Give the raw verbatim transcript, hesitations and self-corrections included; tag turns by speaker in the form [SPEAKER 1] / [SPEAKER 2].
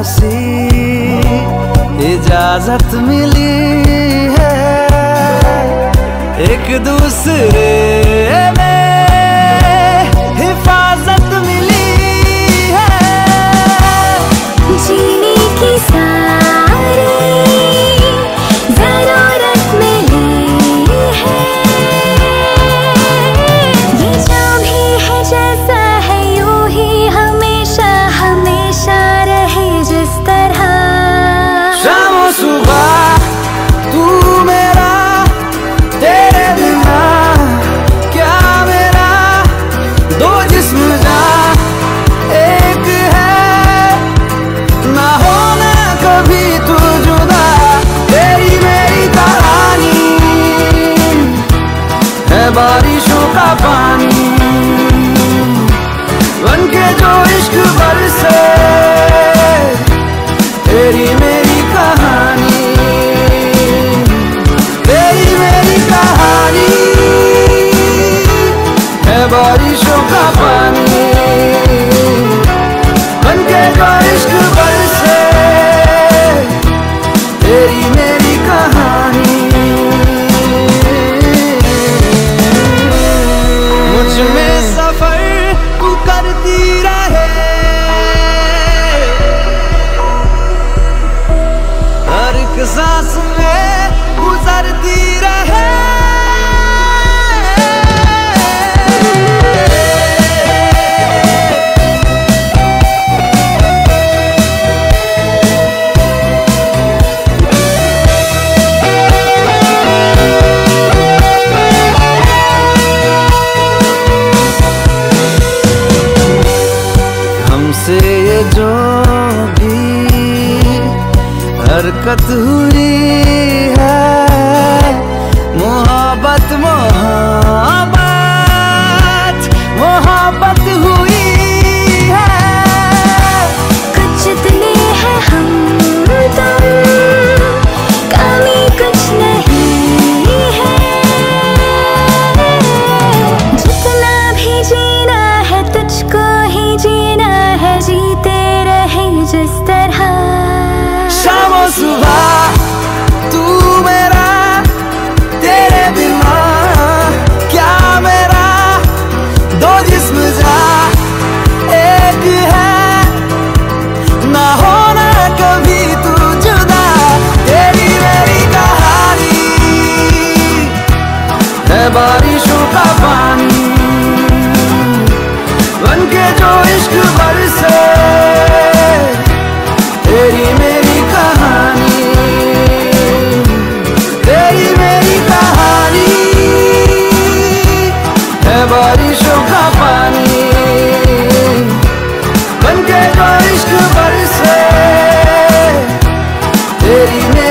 [SPEAKER 1] सी इजाजत मिली है, एक दूसरे में हिफाजत मिली है।
[SPEAKER 2] जीने की सारी जरूरत मिली है, ये जो भी है जैसा है यूं ही हमेशा हमेशा रहे जिस तरह।
[SPEAKER 1] शाम सुबह तू मेरा, तेरे बिना क्या मेरा, दो जिस्म जा एक है, ना होना कभी तू जुदा। तेरी मेरी कहानी है बारिशों का पानी, बनके जो इश्क बरसे, तेरी मेरी कहानी, तेरी मेरी कहानी है बारिशों का पानी, बनके जो इश्क बरसे, तेरी मेरी कहानी। मुझ में सफर तू करती रहे, हर एक सांस में गुजरती रहे। हमसे ये जो भी हरकत हुई है, मोहब्बत मोहब्बत मोहब्बत हुई है।
[SPEAKER 2] कुछ इतने हैं हम तुम, कमी कुछ नहीं है, जितना भी जीना है तुझको ही जीना है, जीते रहे जिस तरह।
[SPEAKER 1] शाम सुबह तू मेरा, तेरे बिना क्या मेरा, दो जिस्म जा एक है, ना होना कभी तू जुदा। तेरी मेरी कहानी है बारिशों का पानी, बनके जो इश्क बरसे, तेरी मेरी कहानी, तेरी मेरी कहानी है बारिशों का पानी, बनके जो इश्क बरसे, तेरी मेरी